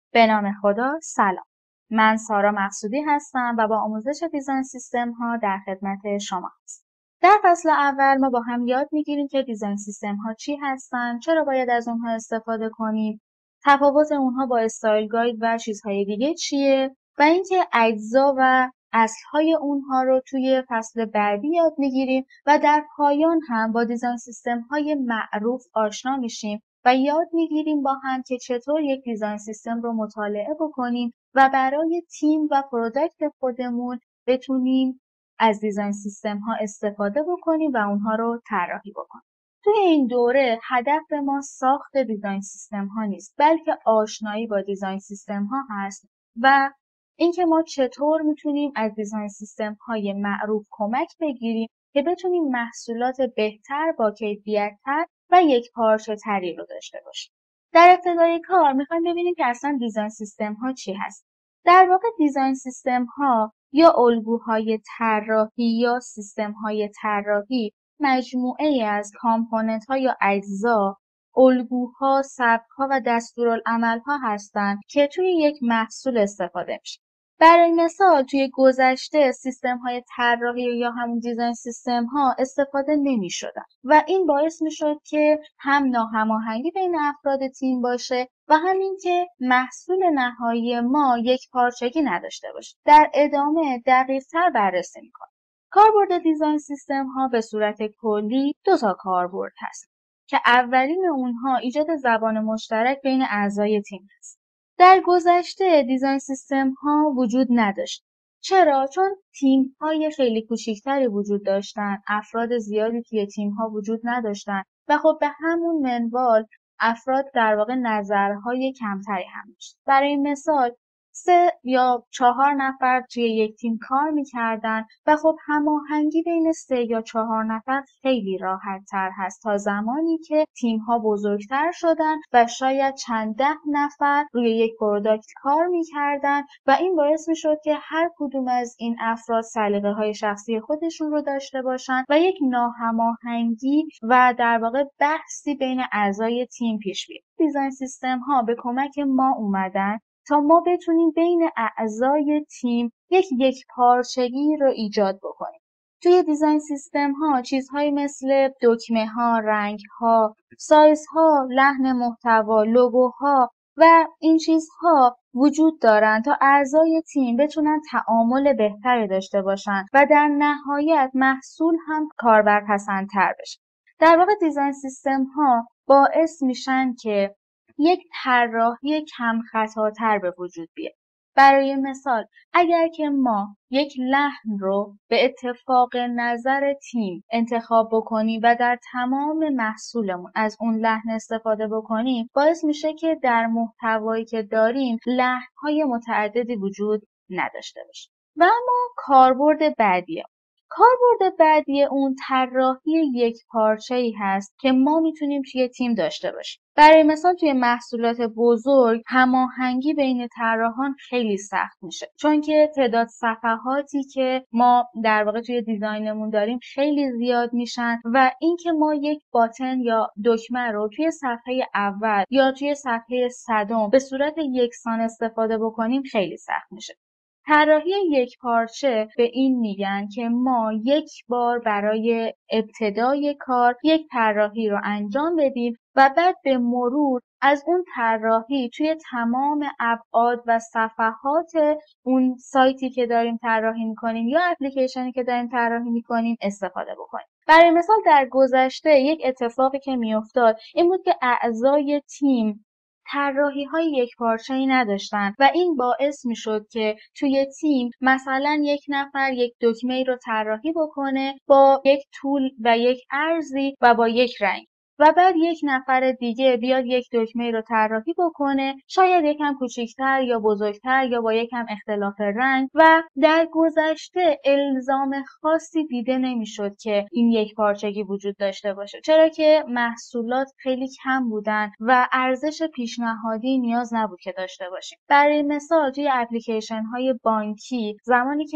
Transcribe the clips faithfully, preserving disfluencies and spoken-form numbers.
به نام خدا. سلام. من سارا مقصودی هستم و با آموزش دیزاین سیستم ها در خدمت شما هستم. در فصل اول ما با هم یاد میگیریم که دیزاین سیستم ها چی هستن، چرا باید از اونها استفاده کنیم، تفاوت اونها با استایل گاید و چیزهای دیگه چیه و اینکه اجزا و اصلهای اونها رو توی فصل بعدی یاد میگیریم و در پایان هم با دیزاین سیستم های معروف آشنا میشیم و یاد میگیریم با هم که چطور یک دیزاین سیستم رو مطالعه بکنیم و برای تیم و پروداکت خودمون بتونیم از دیزاین سیستم ها استفاده بکنیم و اونها رو طراحی بکنیم. توی این دوره هدف ما ساخت دیزاین سیستم ها نیست، بلکه آشنایی با دیزاین سیستم ها هست و اینکه ما چطور میتونیم از دیزاین سیستم های معروف کمک بگیریم که بتونیم محصولات بهتر با کیفیت‌تر و یک پارچه تری رو داشته باشیم. در ابتدای کار میخوایم ببینیم که اصلا دیزاین سیستم ها چی هست. در واقع دیزاین سیستم ها یا الگوهای طراحی یا سیستم های طراحی مجموعه ای از کامپوننت ها یا اجزا، الگوها، سبک‌ها و دستورالعمل‌ها هستند که توی یک محصول استفاده میشه. برای مثال توی گذشته سیستم های طراحی یا همون دیزاین سیستم ها استفاده نمی شدن و این باعث می شد که هم ناهماهنگی بین افراد تیم باشه و همین که محصول نهایی ما یک پارچگی نداشته باشه. در ادامه دقیق‌تر بررسی می کنیم. کاربرد دیزاین سیستم ها به صورت کلی دو تا کاربرد هست که اولین اونها ایجاد زبان مشترک بین اعضای تیم است. در گذشته دیزاین سیستم ها وجود نداشت. چرا؟ چون تیم های خیلی کوچیکتری وجود داشتن، افراد زیادی توی تیم ها وجود نداشتن و خب به همون منوال افراد در واقع نظرهای کمتری هم داشت. برای مثال سه یا چهار نفر توی یک تیم کار میکردن و خب هماهنگی بین سه یا چهار نفر خیلی راحت تر هست تا زمانی که تیم ها بزرگتر شدن و شاید چند ده نفر روی یک پروداکت کار میکردن و این باعث میشد که هر کدوم از این افراد سلیقه های شخصی خودشون رو داشته باشن و یک ناهماهنگی و در واقع بحثی بین اعضای تیم پیش بیاد. دیزاین سیستم ها به کمک ما اومدن تا ما بتونیم بین اعضای تیم یک یک پارچگی رو ایجاد بکنیم. توی دیزاین سیستم ها چیزهایی مثل دکمه ها، رنگ ها، سایز ها، لحن محتوا، لوگوها و این چیزها وجود دارن تا اعضای تیم بتونن تعامل بهتری داشته باشن و در نهایت محصول هم کاربرپسندتر بشه. در واقع دیزاین سیستم ها باعث میشن که یک طراحی کم خطاتر به وجود بیاد. برای مثال اگر که ما یک لحن رو به اتفاق نظر تیم انتخاب بکنیم و در تمام محصولمون از اون لحن استفاده بکنیم، باعث میشه که در محتوایی که داریم لحن‌های متعددی وجود نداشته باشه. و اما کاربرد بعدیه. کاربرد بعدی اون طراحی یک پارچه‌ای هست که ما میتونیم توی تیم داشته باشیم. برای مثال توی محصولات بزرگ هماهنگی بین طراحان خیلی سخت میشه، چون که تعداد صفحاتی که ما در واقع توی دیزاینمون داریم خیلی زیاد میشن و اینکه ما یک باتن یا دکمه رو توی صفحه اول یا توی صفحه صدم به صورت یکسان استفاده بکنیم خیلی سخت میشه. طراحی یک پارچه به این میگن که ما یک بار برای ابتدای کار یک طراحی رو انجام بدیم و بعد به مرور از اون طراحی توی تمام ابعاد و صفحات اون سایتی که داریم طراحی میکنیم یا اپلیکیشنی که داریم طراحی میکنیم استفاده بکنیم. برای مثال در گذشته یک اتفاقی که میافتاد این بود که اعضای تیم طراحی های یک پارچه‌ای نداشتن و این باعث می شد که توی تیم مثلا یک نفر یک دکمه رو طراحی بکنه با یک طول و یک عرضی و با یک رنگ و بعد یک نفر دیگه بیاد یک دکمه رو طراحی بکنه شاید یکم کوچیک‌تر یا بزرگتر یا با یکم اختلاف رنگ و در گذشته الزام خاصی دیده نمی‌شد که این یک پارچگی وجود داشته باشه، چرا که محصولات خیلی کم بودن و ارزش پیشنهادی نیاز نبود که داشته باشیم. برای مثال توی اپلیکیشن های بانکی زمانی که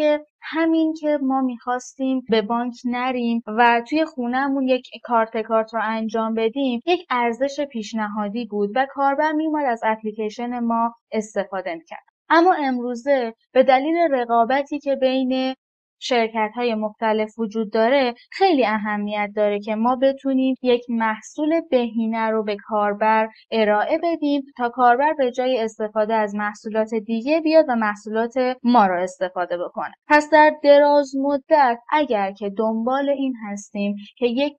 همین که ما میخواستیم به بانک نریم و توی خونهمون یک کارت کارت رو انجام بدیم، یک ارزش پیشنهادی بود و کاربر میومد از اپلیکیشن ما استفاده میکرد. اما امروزه به دلیل رقابتی که بین شرکت‌های مختلف وجود داره، خیلی اهمیت داره که ما بتونیم یک محصول بهینه رو به کاربر ارائه بدیم تا کاربر به جای استفاده از محصولات دیگه بیاد و محصولات ما رو استفاده بکنه. پس در دراز مدت اگر که دنبال این هستیم که یک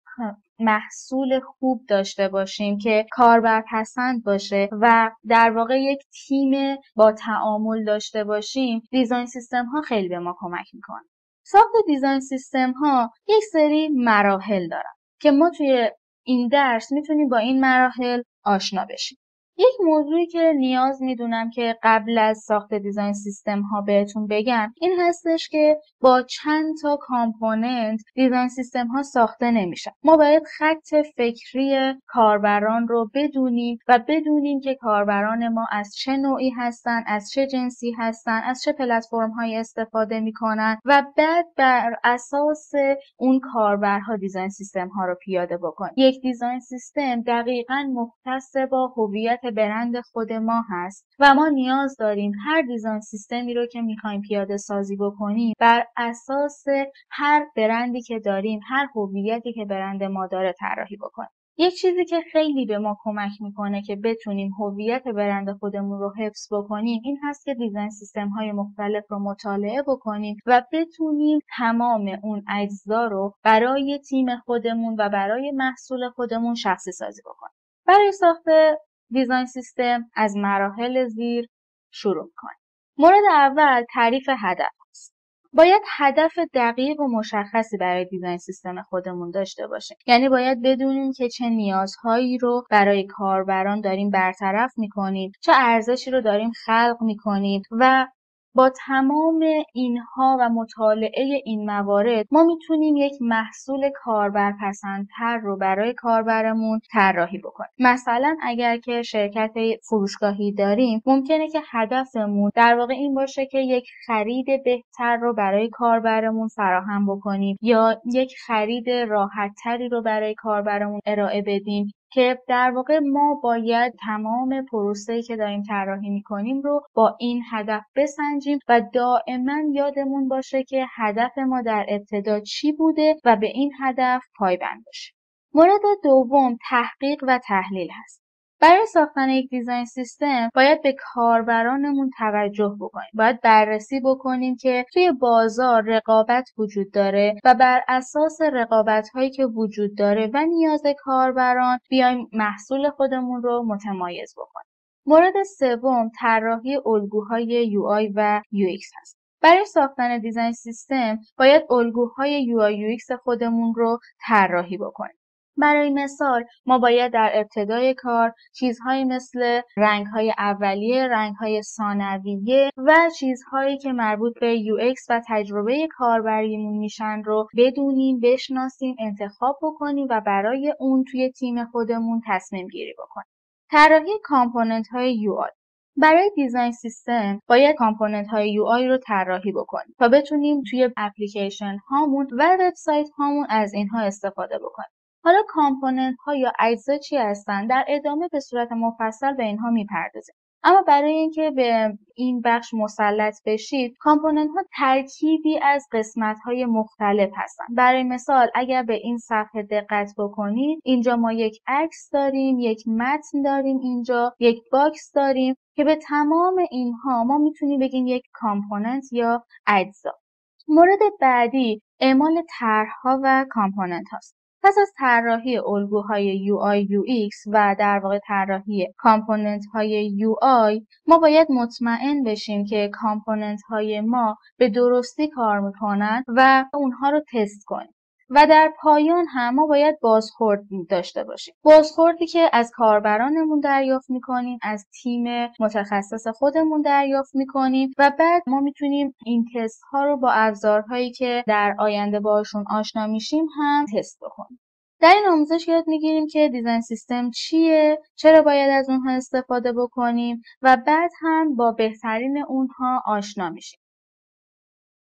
محصول خوب داشته باشیم که کاربر پسند باشه و در واقع یک تیم با تعامل داشته باشیم، دیزاین سیستم ها خیلی به ما کمک میکنه. ساخت دیزاین سیستم ها یک سری مراحل دارن که ما توی این درس میتونیم با این مراحل آشنا بشیم. یک موضوعی که نیاز میدونم که قبل از ساخت دیزاین سیستم ها بهتون بگم این هستش که با چند تا کامپوننت دیزاین سیستم ها ساخته نمیشن. ما باید خط فکری کاربران رو بدونیم و بدونیم که کاربران ما از چه نوعی هستن، از چه جنسی هستن، از چه پلتفرم های استفاده میکنن و بعد بر اساس اون کاربرها دیزاین سیستم ها رو پیاده بکنیم. یک دیزاین سیستم دقیقاً مختص با هویت برند خود ما هست و ما نیاز داریم هر دیزاین سیستمی رو که میخوایم پیاده سازی بکنیم بر اساس هر برندی که داریم، هر هویتی که برند ما داره طراحی بکنیم. یک چیزی که خیلی به ما کمک میکنه که بتونیم هویت برند خودمون رو حفظ بکنیم این هست که دیزاین سیستم های مختلف رو مطالعه بکنیم و بتونیم تمام اون اجزا رو برای تیم خودمون و برای محصول خودمون شخصی سازی بکنیم. برای ساخت دیزاین سیستم از مراحل زیر شروع کنیم. مورد اول تعریف هدف است. باید هدف دقیق و مشخصی برای دیزاین سیستم خودمون داشته باشیم. یعنی باید بدونیم که چه نیازهایی رو برای کاربران داریم برطرف میکنیم، چه ارزشی رو داریم خلق میکنیم و با تمام اینها و مطالعه این موارد ما میتونیم یک محصول کاربرپسندتر رو برای کاربرمون طراحی بکنیم. مثلا اگر که شرکت فروشگاهی داریم ممکنه که هدفمون در واقع این باشه که یک خرید بهتر رو برای کاربرمون فراهم بکنیم یا یک خرید راحتتری رو برای کاربرمون ارائه بدیم که در واقع ما باید تمام پروسه‌ای که داریم طراحی می‌کنیم رو با این هدف بسنجیم و دائما یادمون باشه که هدف ما در ابتدا چی بوده و به این هدف پایبند باشیم. مورد دوم تحقیق و تحلیل هست. برای ساختن یک دیزاین سیستم باید به کاربرانمون توجه بکنیم. باید بررسی بکنیم که توی بازار رقابت وجود داره و بر اساس رقابت‌هایی که وجود داره و نیاز کاربران بیایم محصول خودمون رو متمایز بکنیم. مورد سوم طراحی الگوهای یو آی و یو ایکس هست. برای ساختن دیزاین سیستم باید الگوهای یو آی یو ایکس خودمون رو طراحی بکنیم. برای مثال ما باید در ابتدای کار چیزهایی مثل رنگ‌های اولیه، رنگ‌های ثانویه و چیزهایی که مربوط به یو ایکس و تجربه کاربریمون میشن رو بدونیم، بشناسیم، انتخاب بکنیم و برای اون توی تیم خودمون تصمیم گیری بکنیم. طراحی کامپوننت‌های یو آی. برای دیزاین سیستم باید کامپوننت های یو آی رو طراحی بکنیم تا بتونیم توی اپلیکیشن هامون و وبسایت هامون از اینها استفاده بکنیم. حالا کامپوننت ها یا اجزا چی هستن؟ در ادامه به صورت مفصل به اینها میپردازیم. اما برای اینکه به این بخش مسلط بشید، کامپوننت ها ترکیبی از قسمت های مختلف هستن. برای مثال اگر به این صفحه دقت بکنید، اینجا ما یک عکس داریم، یک متن داریم، اینجا یک باکس داریم که به تمام اینها ما میتونیم بگیم یک کامپوننت یا اجزا. مورد بعدی اعمال طرح‌ها و کامپوننت هاست. پس از طراحی الگوهای یو آی یو ایکس و در واقع طراحی کامپوننت های یو آی ما باید مطمئن بشیم که کامپوننت های ما به درستی کار میکنن و اونها رو تست کنیم. و در پایان هم ما باید بازخورد داشته باشیم. بازخوردی که از کاربرانمون دریافت میکنیم، از تیم متخصص خودمون دریافت میکنیم و بعد ما میتونیم این تست ها رو با ابزارهایی که در آینده باشون آشنا میشیم هم تست بکنیم. در این آموزش یاد میگیریم که دیزاین سیستم چیه، چرا باید از اونها استفاده بکنیم و بعد هم با بهترین اونها آشنا میشیم.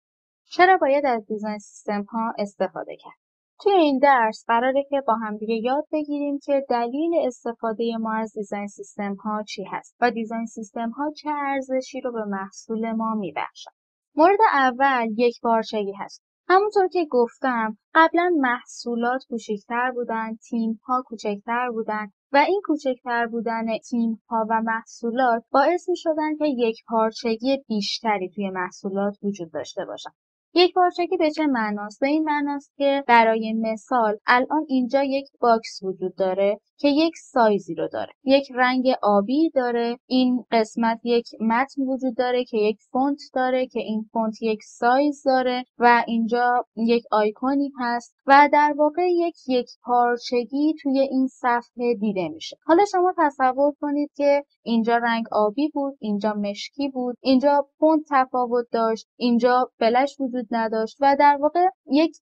چرا باید از دیزاین سیستم ها استفاده کرد؟ توی این درس قراره که با هم دیگه یاد بگیریم که دلیل استفاده ما از دیزاین سیستم ها چی هست و دیزاین سیستم ها چه ارزشی رو به محصول ما میبخشن. مورد اول یک پارچگی هست. همونطور که گفتم قبلا محصولات کوچکتر بودن، تیم ها کوچکتر بودن و این کوچکتر بودن تیم ها و محصولات باعث می شدن که یک پارچگی بیشتری توی محصولات وجود داشته باشن. یک پارچگی به چه معناست؟ به این معناست که برای مثال الان اینجا یک باکس وجود داره که یک سایزی رو داره. یک رنگ آبی داره، این قسمت یک متن وجود داره که یک فونت داره که این فونت یک سایز داره و اینجا یک آیکونی هست و در واقع یک یک پارچگی توی این صفحه دیده میشه. حالا شما تصور کنید که اینجا رنگ آبی بود، اینجا مشکی بود، اینجا فونت تفاوت داشت، اینجا فلش وجود نداشت و در واقع یک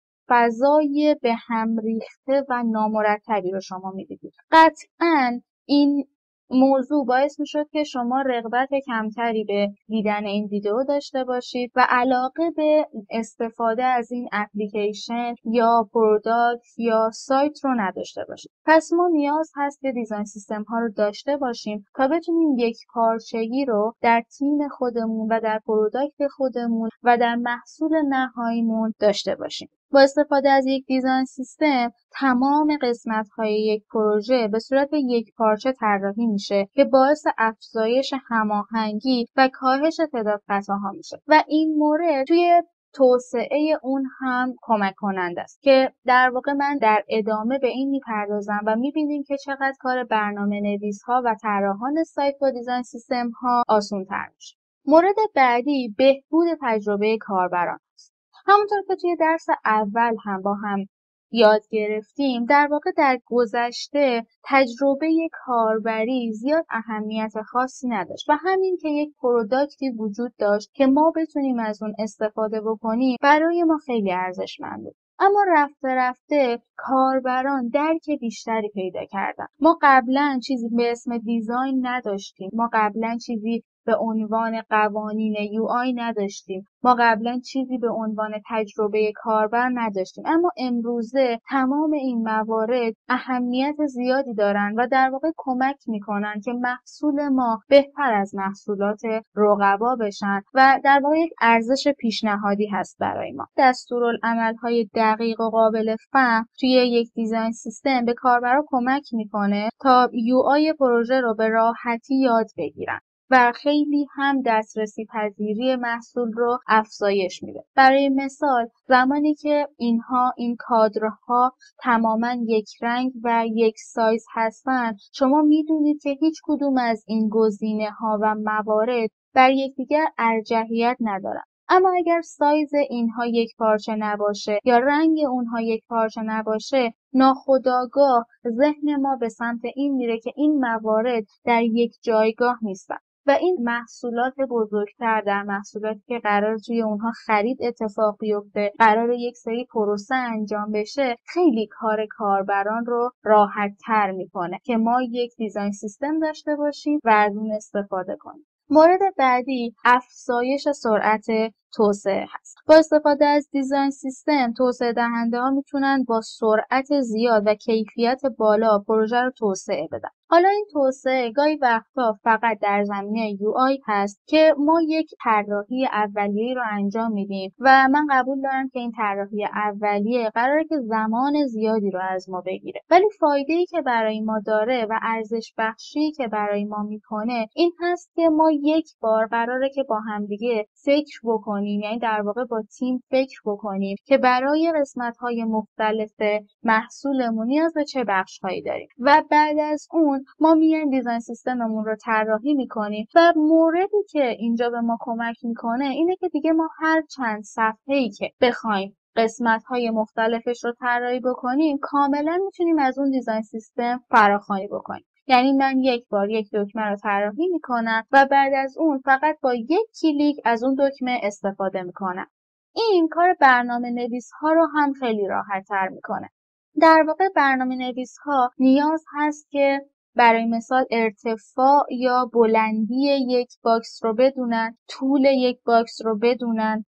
فضای به هم ریخته و نامرتبی رو شما می‌دیدید. قطعاً این موضوع باعث می‌شد که شما رغبت کمتری به دیدن این ویدیو داشته باشید و علاقه به استفاده از این اپلیکیشن یا پروداکت یا سایت رو نداشته باشید. پس ما نیاز هست که دیزاین سیستم ها رو داشته باشیم تا بتونیم یک پارچگی رو در تیم خودمون و در پروداکت خودمون و در محصول نهاییمون داشته باشیم. با استفاده از یک دیزاین سیستم تمام قسمت‌های یک پروژه به صورت یک پارچه طراحی میشه که باعث افزایش هماهنگی و کاهش تعداد خطاها میشه و این مورد توی توسعه اون هم کمک کننده است که در واقع من در ادامه به این میپردازم و میبینیم که چقدر کار برنامه نویس ها و طراحان سایت با دیزاین سیستم ها آسان تر میشه. مورد بعدی بهبود تجربه کاربران است. همونطور که توی درس اول هم با هم یاد گرفتیم در واقع در گذشته تجربه کاربری زیاد اهمیت خاصی نداشت و همین که یک پروداکتی وجود داشت که ما بتونیم از اون استفاده بکنیم برای ما خیلی ارزشمند بود. اما رفته رفته کاربران درک بیشتری پیدا کردن. ما قبلا چیزی به اسم دیزاین نداشتیم. ما قبلا چیزی به عنوان قوانین یو آی نداشتیم. ما قبلا چیزی به عنوان تجربه کاربر نداشتیم. اما امروزه تمام این موارد اهمیت زیادی دارن و در واقع کمک میکنن که محصول ما بهتر از محصولات رقبا بشن و در واقع یک ارزش پیشنهادی هست برای ما. دستورالعمل‌های دقیق و قابل فهم توی یک دیزاین سیستم به کاربرا کمک میکنه تا یو آی پروژه رو به راحتی یاد بگیرن و خیلی هم دسترسی پذیری محصول رو افزایش میده. برای مثال زمانی که اینها این کادرها تماما یک رنگ و یک سایز هستن شما میدونید که هیچ کدوم از این گزینه ها و موارد بر یکدیگر ارجحیت ندارن. اما اگر سایز اینها یک پارچه نباشه یا رنگ اونها یک پارچه نباشه ناخودآگاه ذهن ما به سمت این میره که این موارد در یک جایگاه نیستن. و این محصولات بزرگتر در محصولاتی که قرار توی اونها خرید اتفاق بیفته، قرار یک سری پروسه انجام بشه، خیلی کار کاربران رو راحت تر میکنه که ما یک دیزاین سیستم داشته باشیم و از اون استفاده کنیم. مورد بعدی افزایش سرعت توسعه هست. با استفاده از دیزاین سیستم توسعه دهنده ها میتونن با سرعت زیاد و کیفیت بالا پروژه رو توسعه بدن. حالا این توسعه گاهی وقتا فقط در زمینه یو آی هست که ما یک طراحی اولیه رو انجام میدیم و من قبول دارم که این طراحی اولیه قراره که زمان زیادی رو از ما بگیره، ولی فایده‌ای که برای ما داره و ارزش بخشی که برای ما میکنه این هست که ما یک بار قراره که با همدیگه فکر بکنیم، یعنی در واقع با تیم فکر بکنیم که برای قسمت‌های مختلف محصولمون نیاز به چه بخش‌هایی داریم و بعد از اون ما میایم دیزاین سیستممون رو طراحی میکنیم و موردی که اینجا به ما کمک میکنه اینه که دیگه ما هر چند صفحه‌ای که بخوایم قسمت‌های مختلفش رو طراحی بکنیم کاملا میتونیم از اون دیزاین سیستم فراخوانی بکنیم. یعنی من یک بار یک دکمه رو طراحی میکنم و بعد از اون فقط با یک کلیک از اون دکمه استفاده میکنم. این کار برنامه نویس ها رو هم خیلی راحت تر میکنه. در واقع برنامه نویس ها نیاز هست که برای مثال ارتفاع یا بلندی یک باکس رو بدونن، طول یک باکس رو بدونن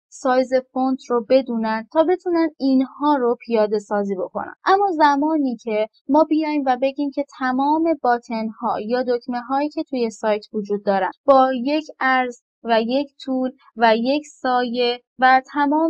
سایز فونت رو بدونن تا بتونن اینها رو پیاده سازی بکنن. اما زمانی که ما بیایم و بگیم که تمام باتن ها یا دکمه هایی که توی سایت وجود دارن با یک ارز و یک طول و یک سایه و تمام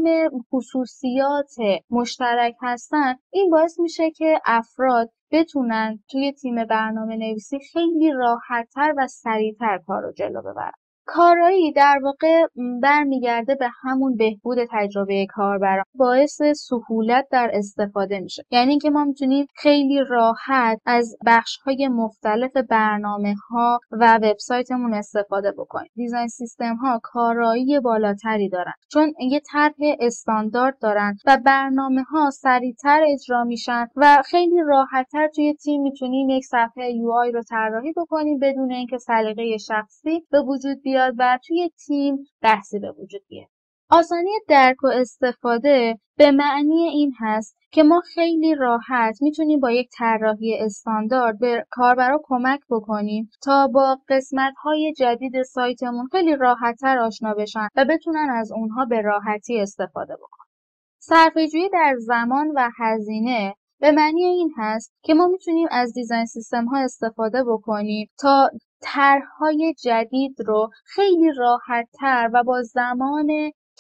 خصوصیات مشترک هستن، این باعث میشه که افراد بتونن توی تیم برنامه نویسی خیلی راحت‌تر و سریع‌تر کار رو جلو ببرن. کارایی در واقع برمیگرده به همون بهبود تجربه کاربران، باعث سهولت در استفاده میشه. یعنی اینکه ما میتونیم خیلی راحت از بخش‌های مختلف برنامه‌ها و وبسایتمون استفاده بکنیم. دیزاین سیستم‌ها کارایی بالاتری دارن چون یه طرح استاندارد دارن و برنامه‌ها سریع‌تر اجرا میشن و خیلی راحت‌تر توی تیم میتونیم یک صفحه یو آی رو طراحی بکنیم بدون اینکه سلیقه شخصی به وجود بیاد و توی تیم بحثی به وجود بیاد. آسانی درک و استفاده به معنی این هست که ما خیلی راحت میتونیم با یک طراحی استاندارد به کاربرا کمک بکنیم تا با قسمت‌های جدید سایتمون خیلی راحت‌تر آشنا بشن و بتونن از اونها به راحتی استفاده بکنن. صرفه‌جویی در زمان و هزینه به معنی این هست که ما میتونیم از دیزاین سیستم ها استفاده بکنیم تا طرح‌های جدید رو خیلی راحت‌تر و با زمان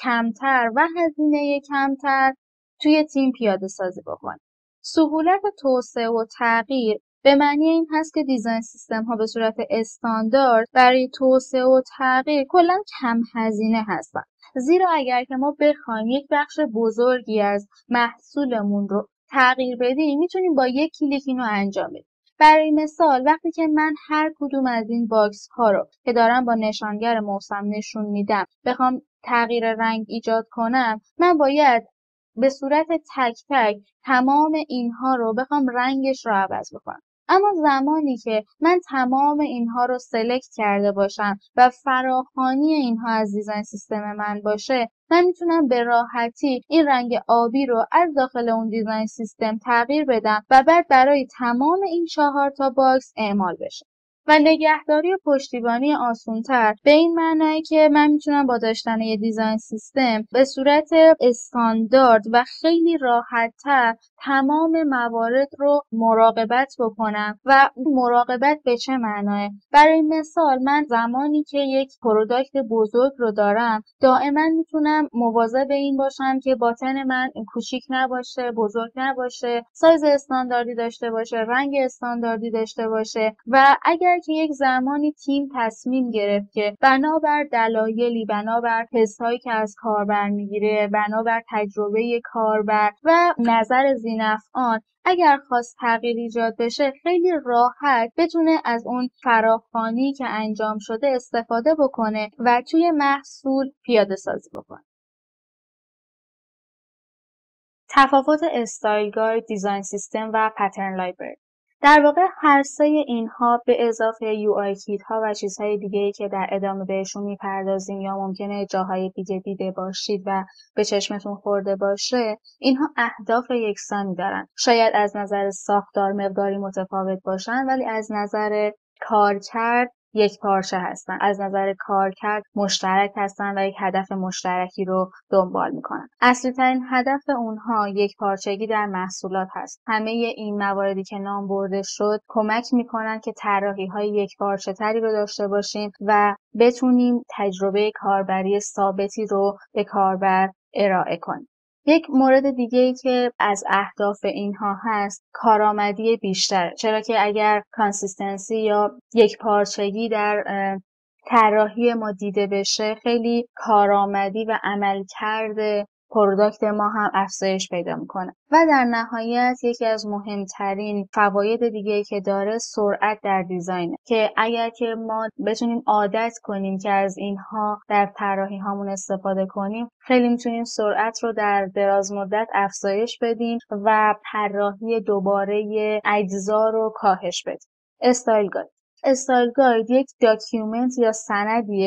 کمتر و هزینه کمتر توی تیم پیاده سازی بکنیم. سهولت توسعه و تغییر به معنی این هست که دیزاین سیستم ها به صورت استاندارد برای توسعه و تغییر کلاً کم هزینه هستن. زیرا اگر که ما بخوایم یک بخش بزرگی از محصولمون رو تغییر بدیم میتونیم با یک کلیک اینو انجام بدیم. برای مثال وقتی که من هر کدوم از این باکس ها رو که دارم با نشانگر موسم نشون میدم بخوام تغییر رنگ ایجاد کنم، من باید به صورت تک تک تمام اینها رو بخوام رنگش رو عوض بکنم. اما زمانی که من تمام اینها رو سلکت کرده باشم و فراخوانی اینها از دیزاین سیستم من باشه، من میتونم به راحتی این رنگ آبی رو از داخل اون دیزاین سیستم تغییر بدم و بعد برای تمام این چهار تا باکس اعمال بشه. و نگهداری و پشتیبانی آسان‌تر به این معنی که من میتونم با داشتن یه دیزاین سیستم به صورت استاندارد و خیلی راحت‌تر تمام موارد رو مراقبت بکنم. و مراقبت به چه معنی؟ برای مثال من زمانی که یک پروداکت بزرگ رو دارم دائما میتونم مواظب این باشم که باتن من کوچیک نباشه، بزرگ نباشه، سایز استانداردی داشته باشه، رنگ استانداردی داشته باشه. و اگر که یک زمانی تیم تصمیم گرفت که بنابر دلایلی، بنابر تست‌هایی که از کاربر میگیره، بنابر تجربه کاربر و نظر ذی‌نفعان اگر خواست تغییر ایجاد بشه، خیلی راحت بتونه از اون فراخوانی که انجام شده استفاده بکنه و توی محصول پیاده سازی بکنه. تفاوت استایل گاید، دیزاین سیستم و پترن لایبرری. در واقع هر سه اینها به اضافه یو آی کیت ها و چیزهای دیگه‌ای که در ادامه بهشون میپردازیم یا ممکنه جاهای دیگه دیده باشید و به چشمتون خورده باشه، اینها اهداف یکسانی دارن. شاید از نظر ساختار مقداری متفاوت باشن ولی از نظر کارکرد یک پارچه هستن، از نظر کارکرد مشترک هستن و یک هدف مشترکی رو دنبال میکنن. اصلی ترین هدف اونها یک پارچگی در محصولات هست. همه این مواردی که نام برده شد کمک میکنن که طراحی های یک پارچه تری رو داشته باشیم و بتونیم تجربه کاربری ثابتی رو به کاربر ارائه کنیم. یک مورد دیگه‌ای که از اهداف اینها هست کارآمدی بیشتر، چرا که اگر کانسیستنسی یا یک پارچگی در طراحی ما دیده بشه خیلی کارآمدی و عملکرد پروداکت ما هم افزایش پیدا میکنه. و در نهایت یکی از مهمترین فواید دیگه‌ای که داره سرعت در دیزاینه که اگر که ما بتونیم عادت کنیم که از اینها در طراحی هامون استفاده کنیم، خیلی میتونیم سرعت رو در دراز مدت افزایش بدیم و طراحی دوباره اجزا رو کاهش بدیم. استایل گاید. استایل گاید یک داکیومنت یا سندیه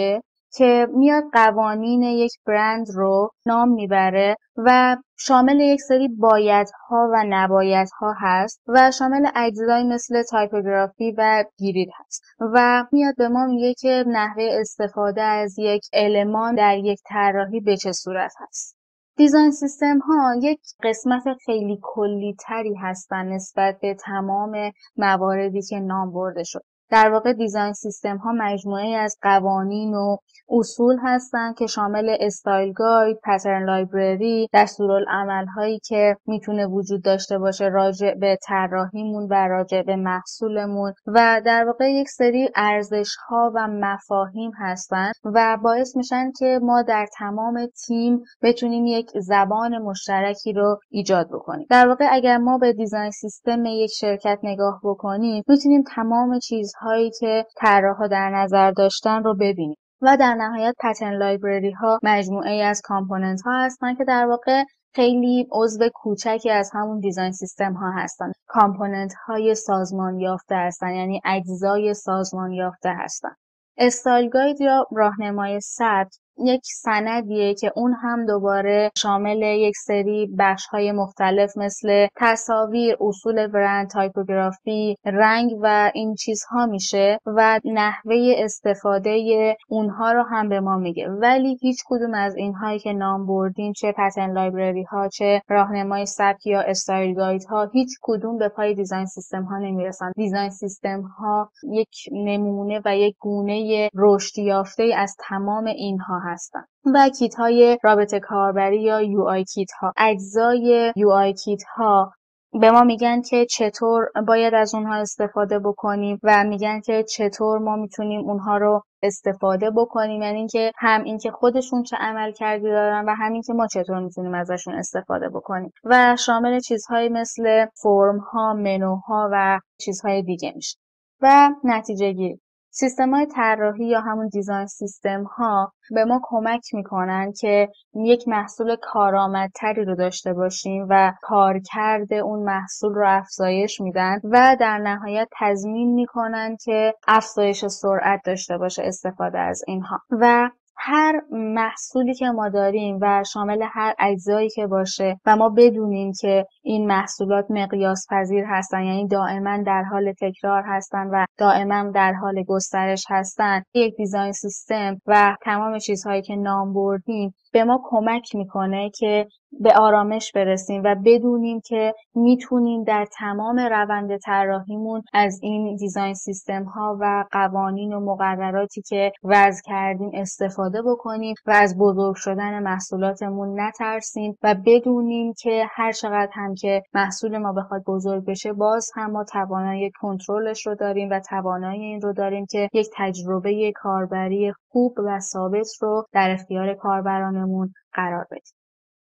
که میاد قوانین یک برند رو نام میبره و شامل یک سری بایدها و نبایدها هست و شامل اجزایی مثل تایپوگرافی و گرید هست و میاد به ما میگه که نحوه استفاده از یک المان در یک طراحی به چه صورت هست. دیزاین سیستم ها یک قسمت خیلی کلی تری هستن نسبت به تمام مواردی که نام برده شد. در واقع دیزاین سیستم ها مجموعه از قوانین و اصول هستن که شامل استایل گاید، پترن لایبرری، دستورالعمل هایی که میتونه وجود داشته باشه راجع به طراحیمون و راجع به محصولمون و در واقع یک سری ارزش ها و مفاهیم هستن و باعث میشن که ما در تمام تیم بتونیم یک زبان مشترکی رو ایجاد بکنیم. در واقع اگر ما به دیزاین سیستم یک شرکت نگاه بکنیم میتونیم تمام چیزهایی که طراحا در نظر داشتن رو ببینیم. و در نهایت پترن لایبرری ها مجموعه از کامپوننت ها هستن که در واقع خیلی عضو کوچکی از همون دیزاین سیستم ها هستن. کامپوننت های سازمان یافته هستن، یعنی اجزای سازمان یافته هستن. استایل گاید یا راهنمای سبک یک سندیه که اون هم دوباره شامل یک سری بخش‌های مختلف مثل تصاویر، اصول برند، تایپوگرافی، رنگ و این چیزها میشه و نحوه استفاده اونها رو هم به ما میگه. ولی هیچ کدوم از اینهایی که نام بردیم، چه پترن لایبرری ها، چه راهنمای سبک یا استایل گاید ها، هیچ کدوم به پای دیزاین سیستم ها نمیرسن. دیزاین سیستم ها یک نمونه و یک گونه رشد یافته از تمام اینها هستن. و کیت های رابطه کاربری یا یو آی کیت ها، اجزای یو آی کیت ها به ما میگن که چطور باید از اونها استفاده بکنیم و میگن که چطور ما میتونیم اونها رو استفاده بکنیم، یعنی اینکه هم اینکه خودشون چه عمل کردی دارن و همین که ما چطور میتونیم ازشون استفاده بکنیم و شامل چیزهایی مثل فرم ها، منوها و چیزهای دیگه میشه. و نتیجه گیری، سیستم های طراحی یا همون دیزاین سیستم ها به ما کمک میکنن که یک محصول کارآمدتری رو داشته باشیم و کارکرد اون محصول رو افزایش میدن و در نهایت تضمین میکنن که افزایش سرعت داشته باشه استفاده از اینها. و هر محصولی که ما داریم و شامل هر اجزایی که باشه و ما بدونیم که این محصولات مقیاس پذیر هستن، یعنی دائما در حال تکرار هستن و دائما در حال گسترش هستن، یک دیزاین سیستم و تمام چیزهایی که نام بردیم به ما کمک میکنه که به آرامش برسیم و بدونیم که میتونیم در تمام روند طراحیمون از این دیزاین سیستم ها و قوانین و مقرراتی که وضع کردیم استفاده بکنیم و از بزرگ شدن محصولاتمون نترسیم و بدونیم که هر چقدر هم که محصول ما بخواد بزرگ بشه باز هم ما توانایی کنترلش رو داریم و توانایی این رو داریم که یک تجربه کاربری خوب و ثابت رو در اختیار کاربرانمون قرار بدیم.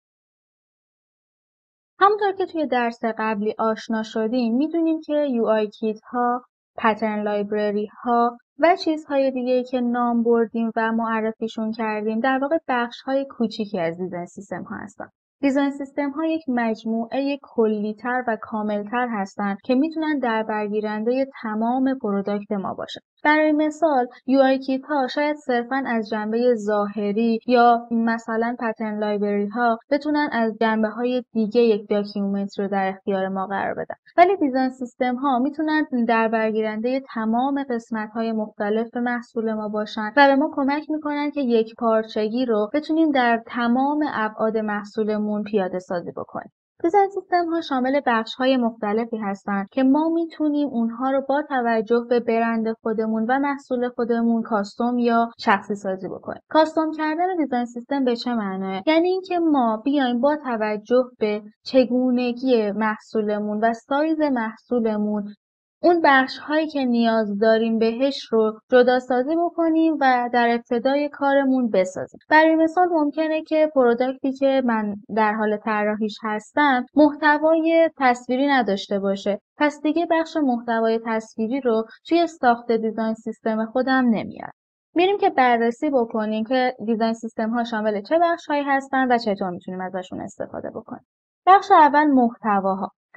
همونطور که توی درس قبلی آشنا شدیم میدونیم که یو آی کیت ها، پترن لایبرری ها و چیزهای دیگه که نام بردیم و معرفیشون کردیم در واقع بخش های کوچیکی از دیزاین سیستم ها هستن. دیزاین سیستم ها یک مجموعه کلی‌تر و کاملتر هستند که میتونن در برگیرنده تمام پروداکت ما باشن. برای مثال یو آی کیت ها شاید صرفاً از جنبه ظاهری یا مثلا پترن لایبرری ها بتونن از جنبه های دیگه یک داکیومنت رو در اختیار ما قرار بدن، ولی دیزاین سیستم ها میتونن در برگیرنده تمام قسمت های مختلف محصول ما باشن و به ما کمک میکنن که یک پارچگی رو بتونیم در تمام ابعاد محصولمون پیاده سازی بکنیم. دیزاین سیستم ها شامل بخش های مختلفی هستند که ما میتونیم اونها رو با توجه به برند خودمون و محصول خودمون کاستوم یا شخصی سازی بکنیم. کاستوم کردن دیزاین سیستم به چه معنیه؟ یعنی اینکه ما بیایم با توجه به چگونگی محصولمون و سایز محصولمون اون بخش هایی که نیاز داریم بهش رو جدا سازی بکنیم و در ابتدای کارمون بسازیم. برای مثال ممکنه که پروداکتی که من در حال طراحیش هستم محتوای تصویری نداشته باشه، پس دیگه بخش محتوای تصویری رو توی ساخت دیزاین سیستم خودم نمیارم. میریم که بررسی بکنیم که دیزاین سیستم ها شامل چه بخش هایی هستن و چطور میتونیم ازشون استفاده بکنیم. بخش اول محتواها.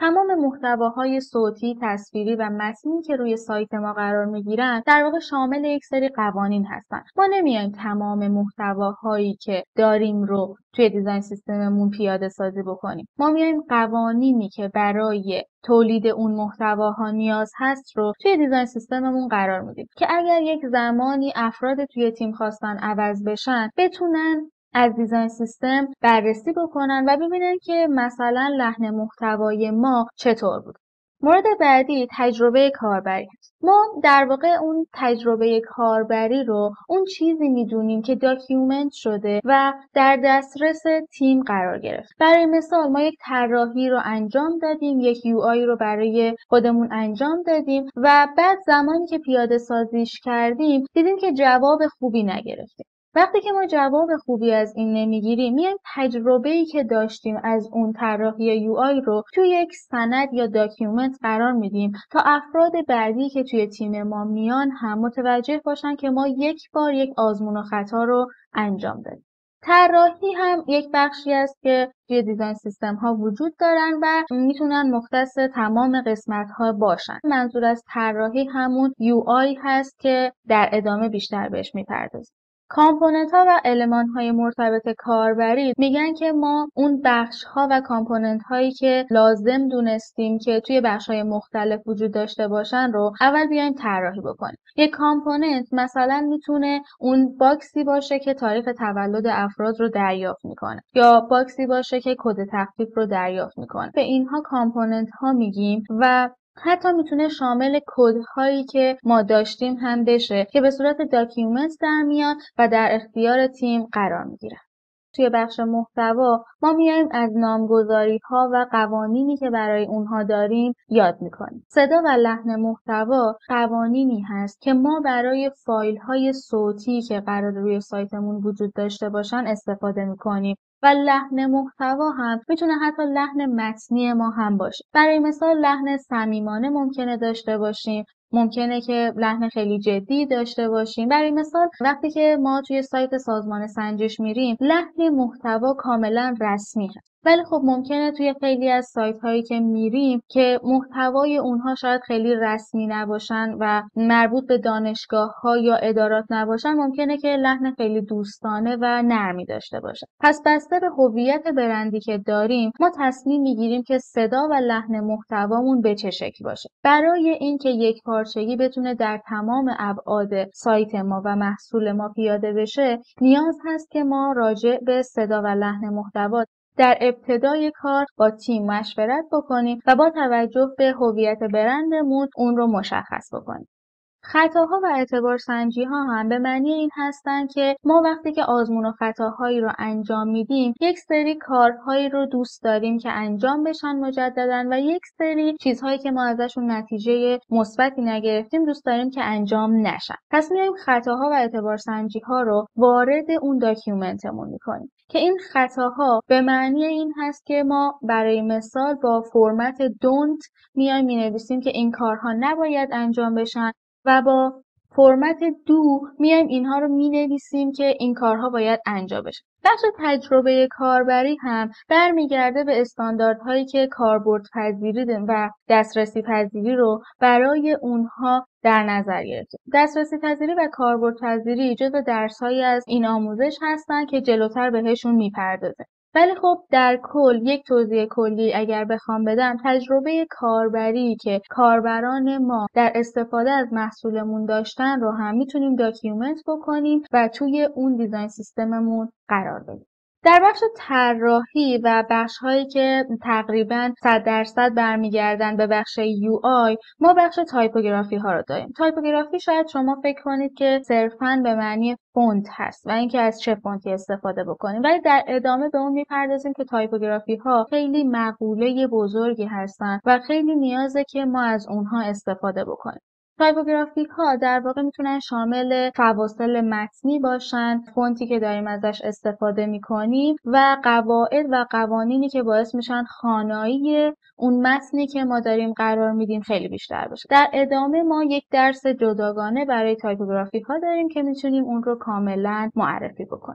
تمام محتواهای صوتی، تصویری و متنی که روی سایت ما قرار میگیرن در واقع شامل یک سری قوانین هستن. ما نمیایم تمام محتواهایی که داریم رو توی دیزاین سیستممون پیاده سازی بکنیم. ما میایم قوانینی که برای تولید اون محتواها نیاز هست رو توی دیزاین سیستممون قرار میدیم که اگر یک زمانی افراد توی تیم خواستن عوض بشن بتونن از دیزاین سیستم بررسی بکنن و ببینن که مثلا لحن محتوای ما چطور بود. مورد بعدی تجربه کاربری. ما در واقع اون تجربه کاربری رو اون چیزی میدونیم که داکیومنت شده و در دسترس تیم قرار گرفت. برای مثال ما یک طراحی رو انجام دادیم، یک یو آی رو برای خودمون انجام دادیم و بعد زمانی که پیاده سازیش کردیم دیدیم که جواب خوبی نگرفتیم. وقتی که ما جواب خوبی از این نمیگیریم میایم تجربه‌ای که داشتیم از اون طراحی یو آی رو توی یک سند یا داکیومنت قرار میدیم تا افراد بعدی که توی تیم ما میان هم متوجه باشن که ما یک بار یک آزمون و خطا رو انجام دادیم. طراحی هم یک بخشی است که توی دیزاین سیستم ها وجود دارن و میتونن مختص تمام قسمت ها باشن. منظور از طراحی همون یو آی هست که در ادامه بیشتر بهش میپردازیم. کامپوننت ها و المان های مرتبط کاربری میگن که ما اون بخش ها و کامپوننت هایی که لازم دونستیم که توی بخش های مختلف وجود داشته باشن رو اول بیایم طراحی بکنیم. یک کامپوننت مثلا میتونه اون باکسی باشه که تاریخ تولد افراد رو دریافت میکنه یا باکسی باشه که کد تخفیف رو دریافت میکنه. به اینها کامپوننت ها میگیم و حتی میتونه شامل کدهایی که ما داشتیم هم بشه که به صورت داکیومنت در میاد و در اختیار تیم قرار میگیره. توی بخش محتوا ما میایم از نامگذاری ها و قوانینی که برای اونها داریم یاد میکنیم. صدا و لحن محتوا قوانینی هست که ما برای فایل های صوتی که قرار روی سایتمون وجود داشته باشن استفاده میکنیم و لحن محتوا هم میتونه حتی لحن متنی ما هم باشه. برای مثال لحن صمیمانه ممکنه داشته باشیم، ممکنه که لحن خیلی جدی داشته باشیم. برای مثال وقتی که ما توی سایت سازمان سنجش میریم لحن محتوا کاملا رسمی هست. ولی خب ممکنه توی خیلی از سایت هایی که میریم که محتوای اونها شاید خیلی رسمی نباشن و مربوط به دانشگاه ها یا ادارات نباشن، ممکنه که لحن خیلی دوستانه و نرمی داشته باشه. پس بسته به هویت برندی که داریم ما تصمیم میگیریم که صدا و لحن محتوامون به چه شکل باشه. برای اینکه یک پارچگی بتونه در تمام ابعاد سایت ما و محصول ما پیاده بشه نیاز هست که ما راجع به صدا و لحن محتوا در ابتدای کار با تیم مشورت بکنیم و با توجه به هویت برندمون اون رو مشخص بکنیم. خطاها و اعتبار سنجی ها هم به معنی این هستن که ما وقتی که آزمون و خطاهایی رو انجام میدیم یک سری کارهایی رو دوست داریم که انجام بشن مجددا و یک سری چیزهایی که ما ازشون نتیجه مثبتی نگرفتیم دوست داریم که انجام نشن. پس میایم خطاها و اعتبار سنجی ها رو وارد اون داکیومنتمون میکنیم که این خطاها به معنی این هست که ما برای مثال با فرمت don't میایم مینویسیم که این کارها نباید انجام بشن و با فرمت دو میایم اینها رو مینویسیم که این کارها باید انجام بشه. بخش تجربه کاربری هم برمیگرده به استانداردهایی که کاربرد پذیری و دسترسی پذیری رو برای اونها در نظر گرفتیم. دسترسی پذیری و کاربرد پذیری جزو درس‌هایی از این آموزش هستن که جلوتر بهشون میپردازه. ولی خب در کل یک توضیح کلی اگر بخوام بدم، تجربه کاربری که کاربران ما در استفاده از محصولمون داشتن رو هم میتونیم داکیومنت بکنیم و توی اون دیزاین سیستممون قرار بدیم. در بخش طراحی و بخش‌هایی که تقریباً صد درصد برمیگردن به بخش یو آی ما بخش تایپوگرافی ها رو داریم. تایپوگرافی شاید شما فکر کنید که صرفاً به معنی فونت هست و اینکه از چه فونتی استفاده بکنیم، ولی در ادامه به اون میپردازیم که تایپوگرافی ها خیلی مقوله بزرگی هستن و خیلی نیازه که ما از اونها استفاده بکنیم. تایپوگرافی ها در واقع میتونن شامل فواصل متنی باشن، فونتی که داریم ازش استفاده میکنیم و قواعد و قوانینی که باعث میشن خوانایی اون متنی که ما داریم قرار میدیم خیلی بیشتر باشه. در ادامه ما یک درس جداگانه برای تایپوگرافی ها داریم که میتونیم اون رو کاملا معرفی بکنیم.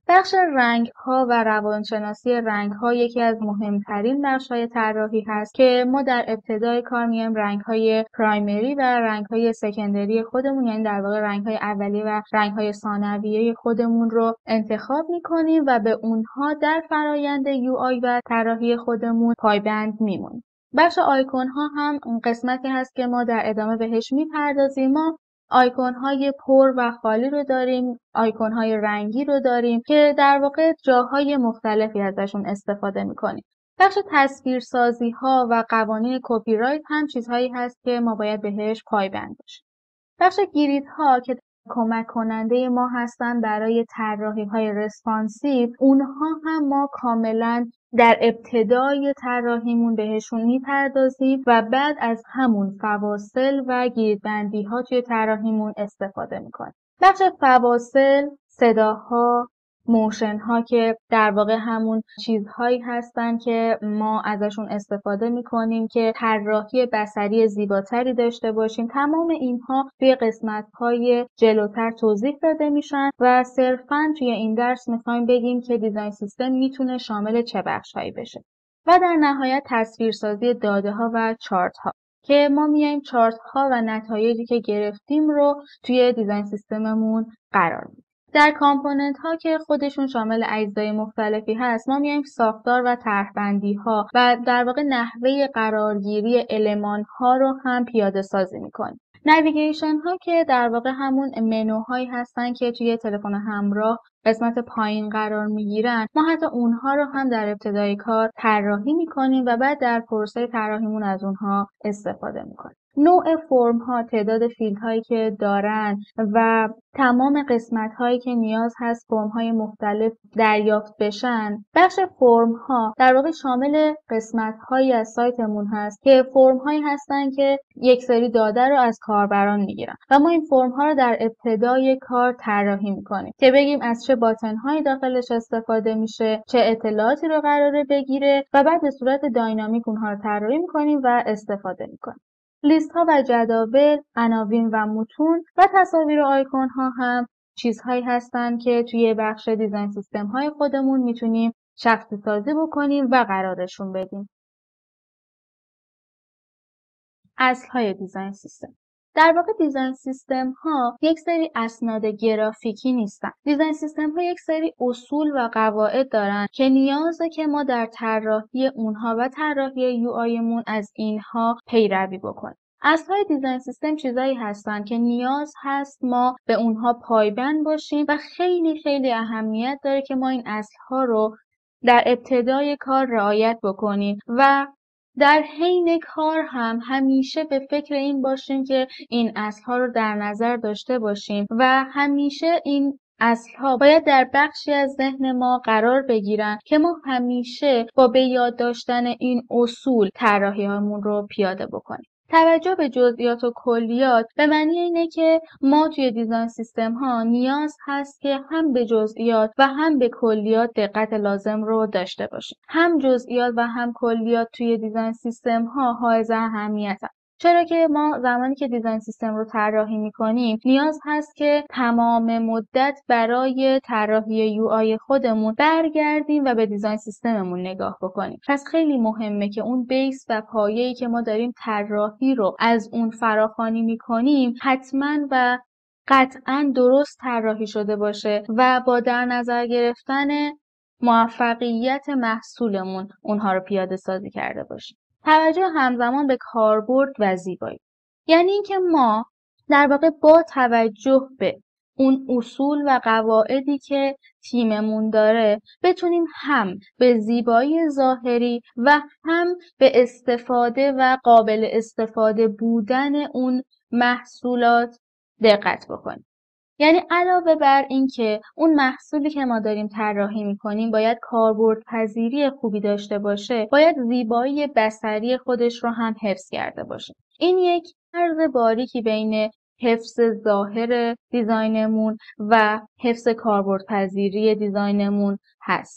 بخش رنگ‌ها و روانشناسی رنگ‌ها یکی از مهمترین بخش‌های طراحی هست که ما در ابتدای کار میایم رنگ‌های پرایمری و رنگ‌های سکندری خودمون، یعنی در واقع رنگ‌های اولیه و رنگ‌های ثانویه خودمون رو انتخاب می‌کنیم و به اونها در فرایند یو آی و طراحی خودمون پایبند میمونیم. بخش آیکون‌ها هم قسمتی هست که ما در ادامه بهش می‌پردازیم. ما آیکون‌های پر و خالی رو داریم، آیکون‌های رنگی رو داریم که در واقع جاهای مختلفی ازشون استفاده می‌کنیم. بخش تصویرسازی‌ها و قوانین کپی رایت هم چیزهایی هست که ما باید بهش پایبند باشیم. بخش گریدها که کمک کننده ما هستن برای طراحی‌های رسپانسیو، اونها هم ما کاملاً در ابتدای طراحیمون بهشون میپردازیم و بعد از همون فواصل و گریدبندی ها توی طراحیمون استفاده میکنیم. بخش فواصل، صداها، موشن ها که در واقع همون چیزهایی هستن که ما ازشون استفاده میکنیم که طراحی بصری زیباتری داشته باشیم. تمام اینها توی قسمت های جلوتر توضیح داده میشن و صرفاً توی این درس میخوایم بگیم که دیزاین سیستم میتونه شامل چه بخشهایی بشه. و در نهایت تصویرسازی داده ها و چارت ها که ما میایم چارت ها و نتایجی که گرفتیم رو توی دیزاین سیستممون قرار میدیم. در کامپوننت ها که خودشون شامل اجزای مختلفی هست، ما میایم ساختار و طرح‌بندی ها و در واقع نحوه قرارگیری المان ها رو هم پیاده سازی میکنیم. نویگیشن ها که در واقع همون منوهایی هستن که توی تلفن همراه قسمت پایین قرار میگیرن، ما حتی اونها رو هم در ابتدای کار طراحی میکنیم و بعد در پروسه طراحیمون از اونها استفاده میکنیم. نوع فرم ها، تعداد فیلد هایی که دارن و تمام قسمت هایی که نیاز هست فرم های مختلف دریافت بشن. بخش فرم ها در واقع شامل قسمت هایی از سایتمون هست که فرم هایی هستن که یک سری داده رو از کاربران میگیرن و ما این فرم ها رو در ابتدای کار طراحی میکنیم که بگیم از چه باتن هایی داخلش استفاده میشه، چه اطلاعاتی رو قراره بگیره و بعد به صورت داینامیک اونها رو طراحی میکنیم و استفاده میکنیم. لیست ها و جداول، عناوین و متون و تصاویر و آیکون ها هم چیزهایی هستن که توی بخش دیزاین سیستم های خودمون میتونیم شخصی سازی بکنیم و قرارشون بدیم. اصل های دیزاین سیستم. در واقع دیزاین سیستم ها یک سری اسناد گرافیکی نیستن. دیزاین سیستم ها یک سری اصول و قواعد دارن که نیازه که ما در طراحی اونها و طراحی یو آی مون از اینها پیروی بکنیم. اصل‌های دیزاین سیستم چیزایی هستن که نیاز هست ما به اونها پایبند باشیم و خیلی خیلی اهمیت داره که ما این اصل‌ها رو در ابتدای کار رعایت بکنیم و در حین کار هم همیشه به فکر این باشیم که این اصل‌ها رو در نظر داشته باشیم و همیشه این اصل‌ها باید در بخشی از ذهن ما قرار بگیرن که ما همیشه با به یاد داشتن این اصول طراحی‌هامون رو پیاده بکنیم. توجه به جزئیات و کلیات به معنی اینه که ما توی دیزاین سیستم ها نیاز هست که هم به جزئیات و هم به کلیات دقت لازم رو داشته باشیم. هم جزئیات و هم کلیات توی دیزاین سیستم ها حائز اهمیتن. چرا که ما زمانی که دیزاین سیستم رو طراحی می‌کنیم نیاز هست که تمام مدت برای طراحی یو آی خودمون برگردیم و به دیزاین سیستممون نگاه بکنیم. پس خیلی مهمه که اون بیس و پایه‌ای که ما داریم طراحی رو از اون فراخوانی می‌کنیم حتماً و قطعاً درست طراحی شده باشه و با در نظر گرفتن موفقیت محصولمون اونها رو پیاده سازی کرده باشیم. توجه همزمان به کاربرد و زیبایی. یعنی اینکه ما در واقع با توجه به اون اصول و قواعدی که تیممون داره بتونیم هم به زیبایی ظاهری و هم به استفاده و قابل استفاده بودن اون محصولات دقت بکنیم. یعنی علاوه بر این که اون محصولی که ما داریم طراحی می‌کنیم باید کاربردپذیری خوبی داشته باشه، باید زیبایی بصری خودش رو هم حفظ کرده باشه. این یک مرز باریکی بین حفظ ظاهر دیزاینمون و حفظ کاربردپذیری دیزاینمون هست.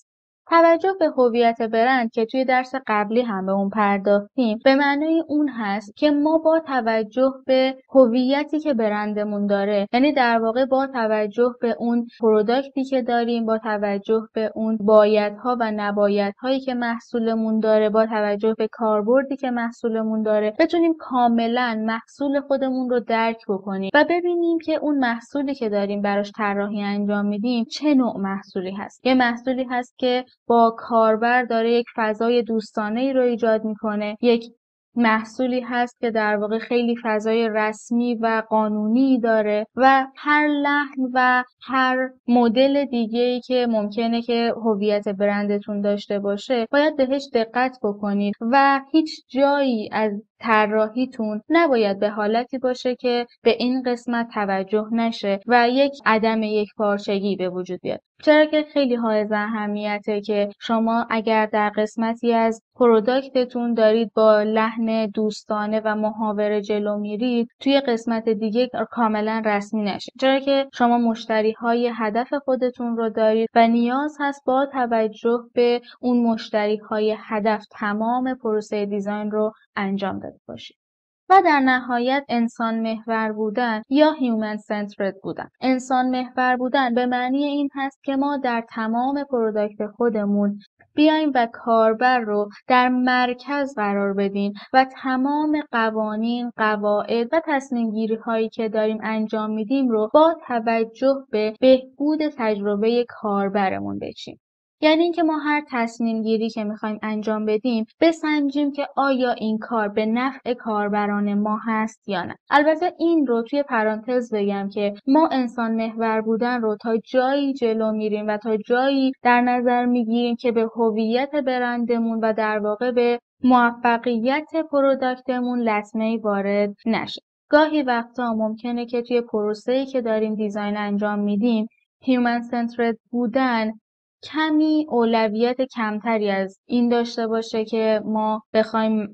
توجه به هویت برند که توی درس قبلی هم به اون پرداختیم، به معنای اون هست که ما با توجه به هویتی که برندمون داره، یعنی در واقع با توجه به اون پروداکتی که داریم، با توجه به اون بایدها و نبایدهایی که محصولمون داره، با توجه به کاربردی که محصولمون داره، بتونیم کاملا محصول خودمون رو درک بکنیم و ببینیم که اون محصولی که داریم براش طراحی انجام میدیم چه نوع محصولی هست. یه محصولی هست که با کاربر داره یک فضای دوستانه‌ای رو ایجاد میکنه، یک محصولی هست که در واقع خیلی فضای رسمی و قانونی داره و هر لحن و هر مدل دیگه‌ای که ممکنه که هویت برندتون داشته باشه باید بهش دقت بکنید و هیچ جایی از طراحیتون نباید به حالتی باشه که به این قسمت توجه نشه و یک عدم یکپارچگی به وجود بیاد. چرا که خیلی حائز اهمیته که شما اگر در قسمتی از پروداکتتون دارید با لحن دوستانه و محاوره جلو میرید، توی قسمت دیگه کاملا رسمی نشه. چرا که شما مشتریهای هدف خودتون رو دارید و نیاز هست با توجه به اون مشتریهای هدف تمام پروسه دیزاین رو انجام داده باشید. و در نهایت انسان محور بودن یا هیومن سنترد بودن. انسان محور بودن به معنی این هست که ما در تمام پروداکت خودمون بیایم و کاربر رو در مرکز قرار بدیم و تمام قوانین، قواعد و تصمیم گیری هایی که داریم انجام میدیم رو با توجه به بهبود تجربه کاربرمون بچیم. یعنی اینکه ما هر تصمیم گیری که میخوایم انجام بدیم بسنجیم که آیا این کار به نفع کاربران ما هست یا نه. البته این رو توی پرانتز بگم که ما انسان محور بودن رو تا جایی جلو میریم و تا جایی در نظر میگیریم که به هویت برندمون و در واقع به موفقیت پروداکتمون لطمه‌ای وارد نشه. گاهی وقتا ممکنه که توی پروسه‌ای که داریم دیزاین انجام میدیم هیومن سنترد بودن کمی اولویت کمتری از این داشته باشه که ما بخوایم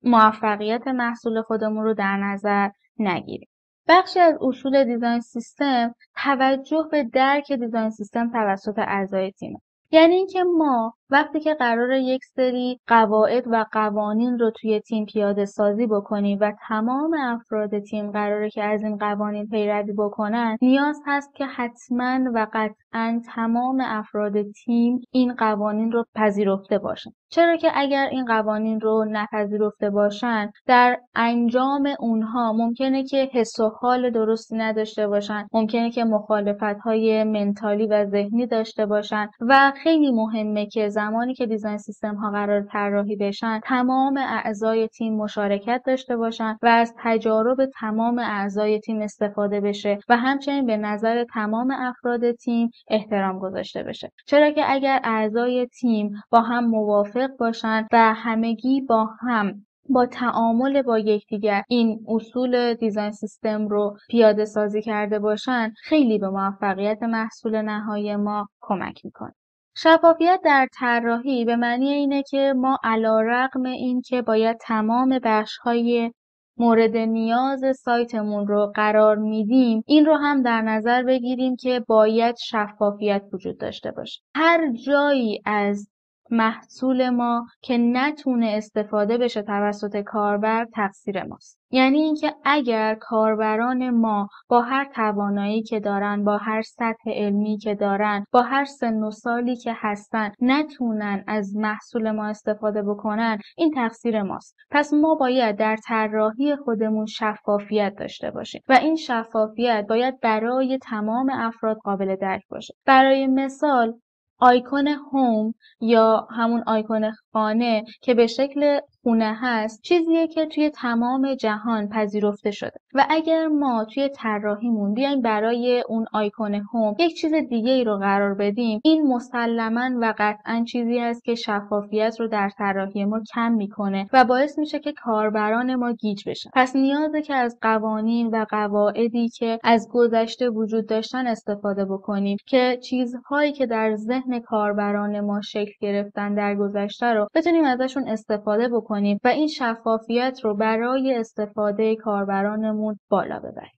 موفقیت محصول خودمون رو در نظر نگیریم. بخشی از اصول دیزاین سیستم توجه به درک دیزاین سیستم توسط اعضای تیم. یعنی اینکه ما وقتی که قراره یک سری قواعد و قوانین رو توی تیم پیاده سازی بکنیم و تمام افراد تیم قراره که از این قوانین پیروی بکنن، نیاز هست که حتما و قطعا تمام افراد تیم این قوانین رو پذیرفته باشن. چرا که اگر این قوانین رو نپذیرفته باشن، در انجام اونها ممکنه که حس و حال درستی نداشته باشن، ممکنه که مخالفت‌های منتالی و ذهنی داشته باشن و خیلی مهمه که زمانی که دیزاین سیستم ها قرار طراحی بشن تمام اعضای تیم مشارکت داشته باشن و از تجارب تمام اعضای تیم استفاده بشه و همچنین به نظر تمام افراد تیم احترام گذاشته بشه. چرا که اگر اعضای تیم با هم موافق باشن و همگی با هم با تعامل با یکدیگر این اصول دیزاین سیستم رو پیاده سازی کرده باشن، خیلی به موفقیت محصول نهایی ما کمک میکنه. شفافیت در طراحی به معنی اینه که ما علیرغم این که باید تمام بخش‌های مورد نیاز سایتمون رو قرار میدیم، این رو هم در نظر بگیریم که باید شفافیت وجود داشته باشه. هر جایی از محصول ما که نتونه استفاده بشه توسط کاربر تقصیر ماست. یعنی اینکه اگر کاربران ما با هر توانایی که دارن، با هر سطح علمی که دارن، با هر سن و سالی که هستن نتونن از محصول ما استفاده بکنن، این تقصیر ماست. پس ما باید در طراحی خودمون شفافیت داشته باشیم و این شفافیت باید برای تمام افراد قابل درک باشه. برای مثال آیکون هوم یا همون آیکون خانه که به شکل خونه هست چیزیه که توی تمام جهان پذیرفته شده و اگر ما توی طراحیمون بیایم برای اون آیکون هوم یک چیز دیگه ای رو قرار بدیم، این مسلماً و قطعاً چیزی است که شفافیت رو در طراحی ما کم میکنه و باعث میشه که کاربران ما گیج بشن. پس نیازه که از قوانین و قواعدی که از گذشته وجود داشتن استفاده بکنیم که چیزهایی که در ذهن کاربران ما شکل گرفتن در گذشته رو بتونیم ازشون استفاده بکنیم و این شفافیت رو برای استفاده کاربرانمون بالا ببریم.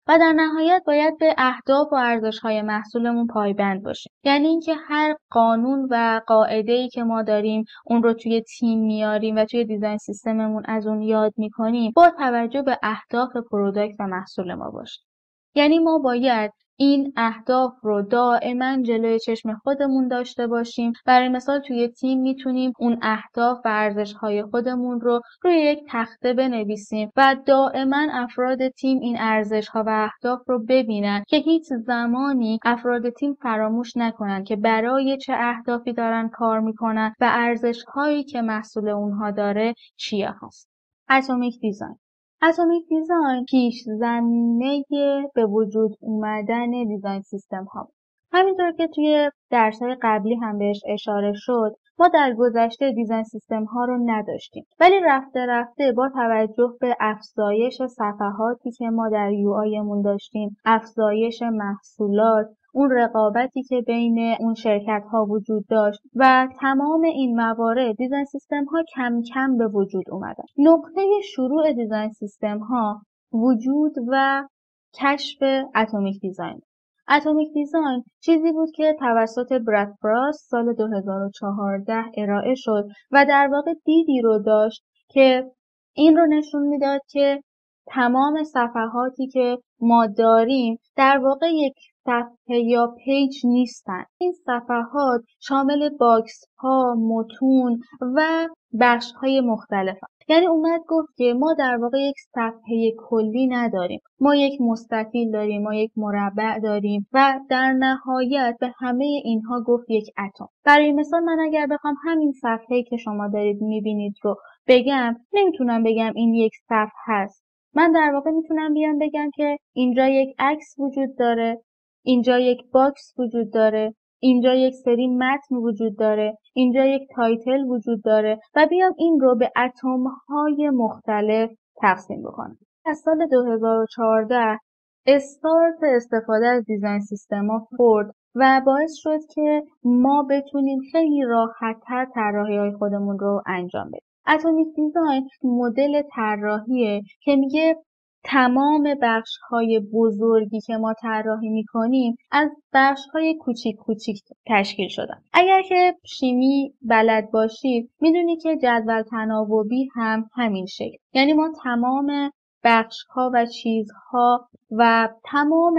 و در نهایت باید به اهداف و ارزش‌های محصولمون پایبند باشیم. یعنی اینکه هر قانون و قاعده‌ای که ما داریم اون رو توی تیم میاریم و توی دیزاین سیستممون از اون یاد می‌کنیم با توجه به اهداف پروداکت و محصول ما باشه. یعنی ما باید این اهداف رو دائما جلوی چشم خودمون داشته باشیم. برای مثال توی تیم میتونیم اون اهداف و ارزش‌های خودمون رو روی یک تخته بنویسیم و دائما افراد تیم این ارزش‌ها و اهداف رو ببینن که هیچ زمانی افراد تیم فراموش نکنن که برای چه اهدافی دارن کار میکنن و ارزش‌هایی که محصول اونها داره چیه هست. اتمیک دیزاین اتمیک دیزاین پیش زمینه به وجود اومدن دیزاین سیستم ها. همینطور که توی درس‌های قبلی هم بهش اشاره شد، ما در گذشته دیزاین سیستم ها رو نداشتیم. ولی رفته رفته با توجه به افزایش صفحاتی که ما در یو آیمون داشتیم، افزایش محصولات، اون رقابتی که بین اون شرکت ها وجود داشت و تمام این موارد، دیزاین سیستم ها کم کم به وجود اومدن. نقطه شروع دیزاین سیستم ها وجود و کشف اتمیک دیزاین. اتمیک دیزاین چیزی بود که توسط براد فراست سال دو هزار و چهارده ارائه شد و در واقع دیدی رو داشت که این رو نشون میداد که تمام صفحاتی که ما داریم در واقع یک صفحه یا پیج نیستن. این صفحات شامل باکس ها، متون و بخش های مختلف هست. یعنی اومد گفت که ما در واقع یک صفحه کلی نداریم. ما یک مستطیل داریم، ما یک مربع داریم و در نهایت به همه اینها گفت یک اتم. برای مثال من اگر بخوام همین صفحه‌ای که شما دارید میبینید رو بگم، نمیتونم بگم این یک صفحه هست. من در واقع میتونم بیام بگم که اینجا یک عکس وجود داره، اینجا یک باکس وجود داره، اینجا یک سری متن وجود داره، اینجا یک تایتل وجود داره و بیام این رو به اتم‌های مختلف تقسیم بکنم. از سال دو هزار و چهارده استارت استفاده از دیزاین سیستم‌ها خورد و باعث شد که ما بتونیم خیلی راحت‌تر طراحی‌های خودمون رو انجام بدیم. اتمیک دیزاین مدل طراحیه که میگه تمام بخش‌های بزرگی که ما طراحی می‌کنیم از بخش‌های کوچیک کوچیک تشکیل شدن. اگر که شیمی بلد باشید میدونی که جدول تناوبی هم همین شکل. یعنی ما تمام بخش‌ها و چیزها و تمام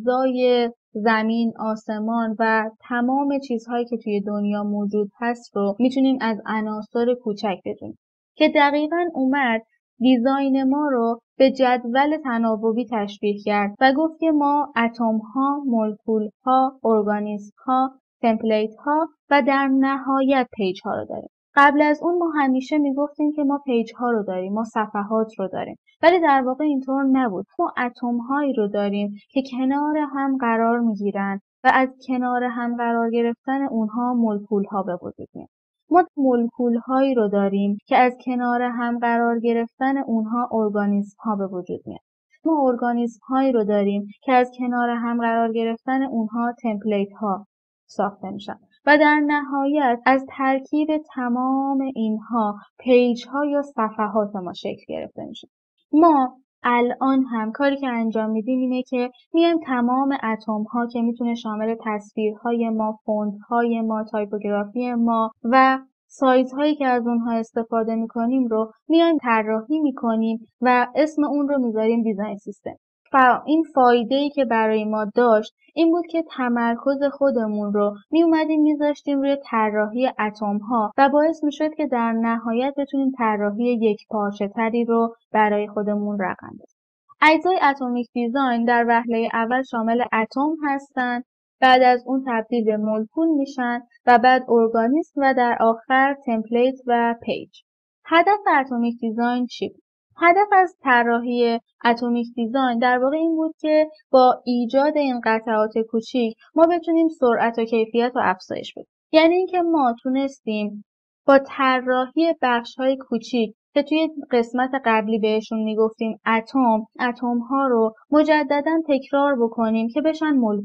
اجزای زمین، آسمان و تمام چیزهایی که توی دنیا موجود هست رو میتونیم از عناصر کوچک بدونیم که دقیقاً اومد دیزاین ما رو به جدول تناوبی تشبیه کرد و گفت که ما اتم‌ها، مولکول‌ها، ارگانیسم‌ها، تمپلیت‌ها و در نهایت پیج‌ها رو داریم. قبل از اون ما همیشه میگفتیم که ما پیج‌ها رو داریم، ما صفحات رو داریم، ولی در واقع اینطور نبود. ما اتم‌هایی رو داریم که کنار هم قرار میگیرن و از کنار هم قرار گرفتن اونها مولکول‌ها به وجود میاد. ما مولکول‌هایی رو داریم که از کنار هم قرار گرفتن اونها ارگانیسم‌ها به وجود میاد. ما ارگانیسم‌هایی رو داریم که از کنار هم قرار گرفتن اونها تمپلیت‌ها ساخته میشن و در نهایت از ترکیب تمام اینها پیج‌ها یا صفحات ما شکل گرفته میشه. ما الان هم کاری که انجام میدیم اینه که میایم تمام اتم‌ها که میتونه شامل تصویرهای ما، فونت‌های ما، تایپوگرافی ما و سایزهایی که از اونها استفاده میکنیم رو میایم طراحی میکنیم و اسم اون رو میذاریم دیزاین سیستم. و این فایده‌ای که برای ما داشت این بود که تمرکز خودمون رو می اومدیم میذاشتیم روی طراحی اتم‌ها و باعث میشد که در نهایت بتونیم طراحی یک پارچه تری رو برای خودمون رقم بزنیم. اجزای اتمیک دیزاین در وهله اول شامل اتم هستند، بعد از اون تبدیل به مولکول میشن و بعد ارگانیسم و در آخر تمپلیت و پیج. هدف اتمیک دیزاین چی بود؟ هدف از طراحی اتمیک دیزاین در واقع این بود که با ایجاد این قطعات کوچیک ما بتونیم سرعت و کیفیت رو افزایش بدیم. یعنی اینکه ما تونستیم با طراحی بخش‌های کوچیک که توی قسمت قبلی بهشون میگفتیم اتم، اتم‌ها رو مجدداً تکرار بکنیم که بشن مولکول.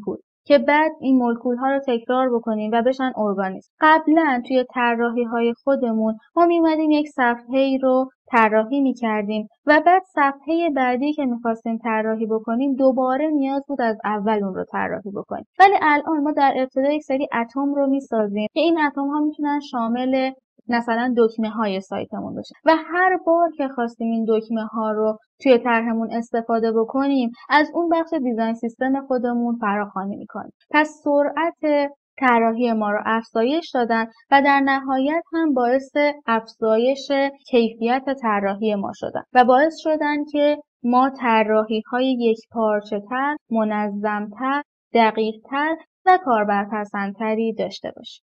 که بعد این مولکول ها رو تکرار بکنیم و بشن ارگانیسم. قبلا توی طراحی های خودمون ما میومدیم یک صفحه رو طراحی میکردیم و بعد صفحه بعدی که میخواستیم طراحی بکنیم دوباره نیاز بود از اول اون رو طراحی بکنیم. ولی الان ما در ابتدا یک سری اتم رو میسازیم که این اتم ها میتونن شامل مثلا دکمه های سایتمون بشه و هر بار که خواستیم این دکمه ها رو توی طرحمون استفاده بکنیم از اون بخش دیزاین سیستم خودمون فراخوانی میکنیم. پس سرعت طراحی ما رو افزایش دادن و در نهایت هم باعث افزایش کیفیت طراحی ما شدن و باعث شدن که ما طراحی های یکپارچه تر، منظم تر، دقیق تر و کاربرپسندتری داشته باشیم.